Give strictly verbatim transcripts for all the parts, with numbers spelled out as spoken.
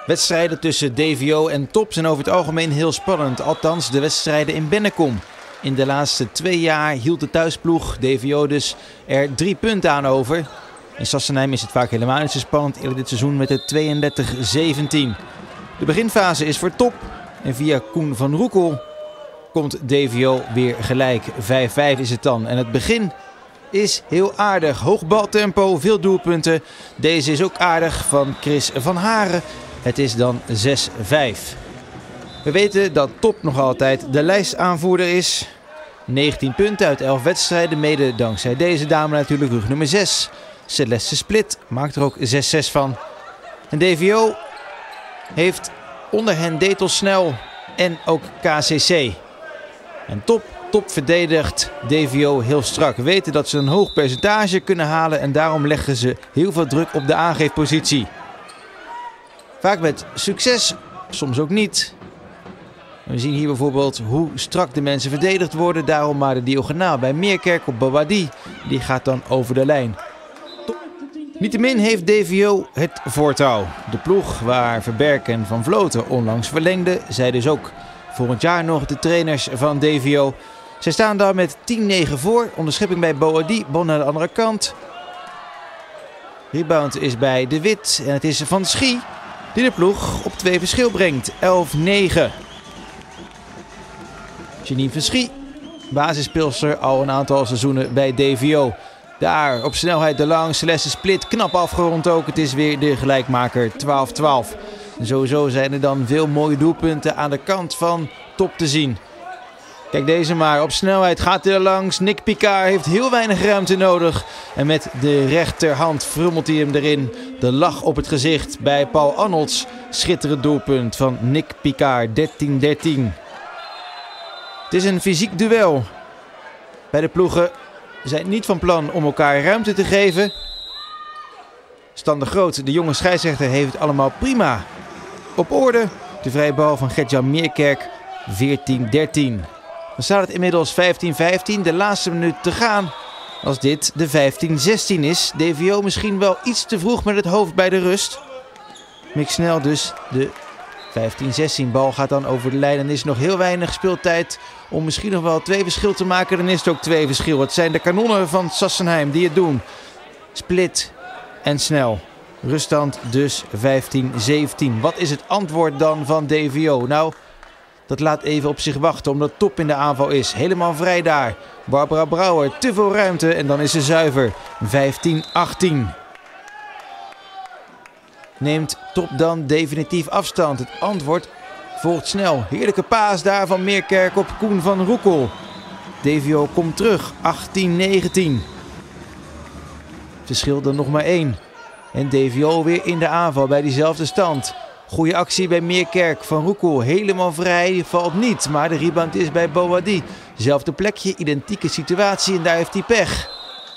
Wedstrijden tussen D V O en Top zijn over het algemeen heel spannend. Althans de wedstrijden in Bennekom. In de laatste twee jaar hield de thuisploeg, D V O dus, er drie punten aan over. In Sassenheim is het vaak helemaal niet zo spannend. Eerder dit seizoen met het tweeëndertig zeventien. De beginfase is voor Top. En via Koen van Roekel komt D V O weer gelijk. vijf vijf is het dan. En het begin is heel aardig. Hoog baltempo, veel doelpunten. Deze is ook aardig van Chris van Haren. Het is dan zes vijf. We weten dat Top nog altijd de lijstaanvoerder is. negentien punten uit elf wedstrijden. Mede dankzij deze dame natuurlijk, rug nummer zes. Celeste Split maakt er ook zes zes van. En D V O heeft onder hen Detel Snel en ook K C C. En Top, top verdedigt D V O heel strak. We weten dat ze een hoog percentage kunnen halen en daarom leggen ze heel veel druk op de aangeefpositie. Vaak met succes, soms ook niet. We zien hier bijvoorbeeld hoe strak de mensen verdedigd worden. Daarom maar de diagonaal bij Meerkerk op Bawadi. Die gaat dan over de lijn. Niettemin heeft D V O het voortouw. De ploeg waar Verberk en Van Vloten onlangs verlengden, zij dus ook volgend jaar nog de trainers van D V O. Zij staan daar met tien negen voor. Onderschepping bij Bawadi, bal naar de andere kant. Rebound is bij De Wit en het is Van Schie die de ploeg op twee verschil brengt. elf negen. Janine Van Schie, basisspeelster al een aantal seizoenen bij D V O. Daar op snelheid de lang, Celeste Split, knap afgerond ook. Het is weer de gelijkmaker, twaalf twaalf. En sowieso zijn er dan veel mooie doelpunten aan de kant van Top te zien. Kijk deze maar, op snelheid gaat hij er langs. Nick Picard heeft heel weinig ruimte nodig. En met de rechterhand frummelt hij hem erin. De lach op het gezicht bij Paul Arnolds. Schitterend doelpunt van Nick Picard, dertien dertien. Het is een fysiek duel. Bij de ploegen zijn niet van plan om elkaar ruimte te geven. Stan de Groot, de jonge scheidsrechter, heeft het allemaal prima op orde. De vrije bal van Gert-Jan Meerkerk, veertien dertien. Dan staat het inmiddels vijftien vijftien, de laatste minuut te gaan. Als dit de vijftien zestien is, D V O misschien wel iets te vroeg met het hoofd bij de rust. Mick Snel dus, de vijftien zestien. Bal gaat dan over de lijn en is nog heel weinig speeltijd om misschien nog wel twee verschil te maken. Dan is het ook twee verschil. Het zijn de kanonnen van Sassenheim die het doen. Split en Snel. Ruststand dus vijftien zeventien. Wat is het antwoord dan van D V O? Nou, dat laat even op zich wachten omdat Top in de aanval is. Helemaal vrij daar. Barbara Brouwer, te veel ruimte en dan is ze zuiver. vijftien achttien. Neemt Top dan definitief afstand? Het antwoord volgt snel. Heerlijke paas daar van Meerkerk op Koen van Roekel. D V O komt terug. achttien negentien. Verschil dan nog maar één. En D V O weer in de aanval bij diezelfde stand. Goeie actie bij Meerkerk. Van Roekel helemaal vrij. Valt niet. Maar de rebound is bij Bawadi. Zelfde plekje. Identieke situatie. En daar heeft hij pech.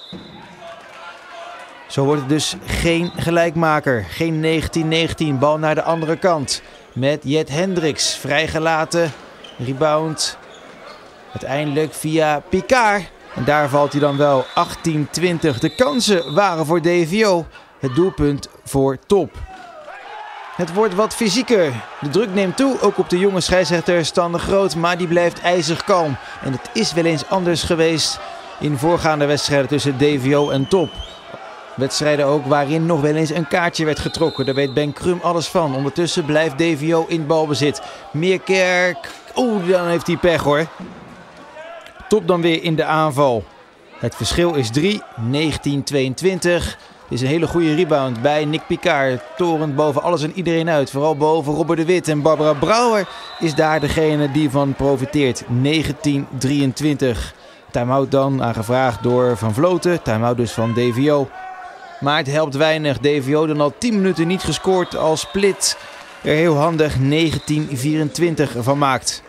Zo wordt het dus geen gelijkmaker. Geen negentien negentien. Bal naar de andere kant. Met Jet Hendricks. Vrijgelaten. Rebound. Uiteindelijk via Picard. En daar valt hij dan wel. achttien twintig. De kansen waren voor D V O. Het doelpunt voor Top. Het wordt wat fysieker. De druk neemt toe. Ook op de jonge scheidsrechter Stan de Groot. Maar die blijft ijzig kalm. En het is wel eens anders geweest in voorgaande wedstrijden tussen D V O en Top. Wedstrijden ook waarin nog wel eens een kaartje werd getrokken. Daar weet Ben Krum alles van. Ondertussen blijft D V O in balbezit. Meerkerk. Oeh, dan heeft hij pech hoor. Top dan weer in de aanval. Het verschil is drie. negentien tweeëntwintig. Het is een hele goede rebound bij Nick Picard. Torend boven alles en iedereen uit. Vooral boven Robert de Wit. En Barbara Brouwer is daar degene die van profiteert. negentien drieëntwintig. Time-out dan aangevraagd door Van Vloten. Time-out dus van D V O. Maar het helpt weinig. D V O dan al tien minuten niet gescoord als Split er heel handig negentien vierentwintig van maakt.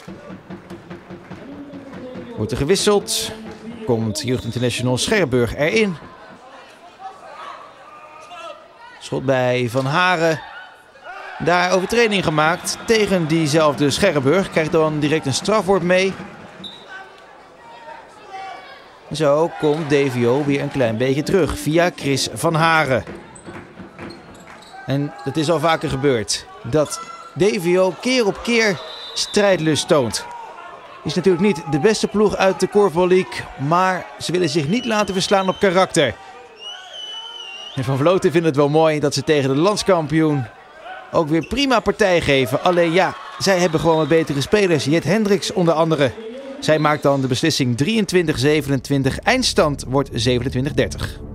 Wordt er gewisseld. Komt Jeugd International Scherrenburg erin. Schot bij Van Haren. Daar overtreding gemaakt tegen diezelfde Scherrenburg. Krijgt dan direct een strafwoord mee. Zo komt D V O weer een klein beetje terug via Chris van Haren. En dat is al vaker gebeurd. dat D V O keer op keer strijdlust toont. Is natuurlijk niet de beste ploeg uit de Korfbal League, maar ze willen zich niet laten verslaan op karakter. En Van Vloten vindt het wel mooi dat ze tegen de landskampioen ook weer prima partij geven. Alleen ja, zij hebben gewoon wat betere spelers. Jet Hendricks onder andere. Zij maakt dan de beslissing drieëntwintig zevenentwintig. Eindstand wordt zevenentwintig dertig.